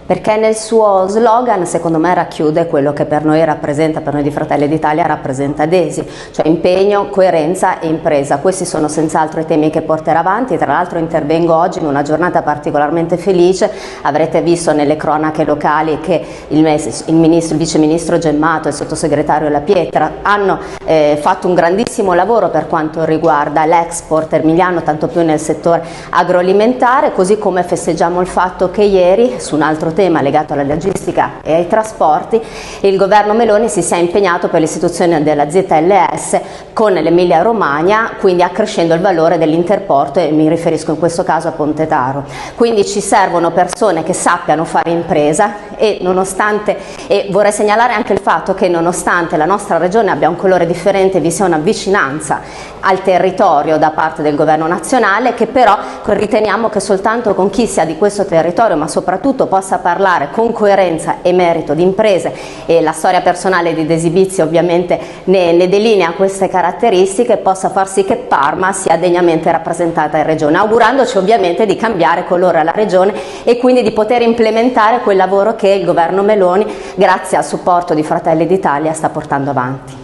Perché nel suo slogan, secondo me, racchiude quello che per noi rappresenta, per noi di Fratelli d'Italia rappresenta DESI, cioè impegno, coerenza e impresa. Questi sono senz'altro i temi che porterà avanti. Tra l'altro intervengo oggi in una giornata particolarmente felice. Avrete visto nelle cronache locali che il vice ministro Gemmato e il sottosegretario La Pietra hanno fatto un grandissimo lavoro per quanto riguarda l'export emiliano, tanto più nel settore agroalimentare, così come festeggiamo il fatto che ieri, su un altro tema legato alla logistica e ai trasporti, il governo Meloni si sia impegnato per l'istituzione della ZLS con l'Emilia Romagna, quindi accrescendo il valore dell'interporto, e mi riferisco in questo caso a Ponte Taro. Quindi ci servono persone che sappiano fare impresa e vorrei segnalare anche il fatto che nonostante la nostra regione abbia un colore differente, vi sia una vicinanza al territorio da parte del governo nazionale, che però riteniamo che soltanto con chi sia di questo territorio, ma soprattutto possa parlare con coerenza e merito di imprese, e la storia personale di Desi Bizzi ovviamente ne delinea queste caratteristiche, possa far sì che Parma sia degnamente rappresentata in regione, augurandoci ovviamente di cambiare colore alla regione e quindi di poter implementare quel lavoro che il governo Meloni, grazie al supporto di Fratelli d'Italia, sta portando avanti.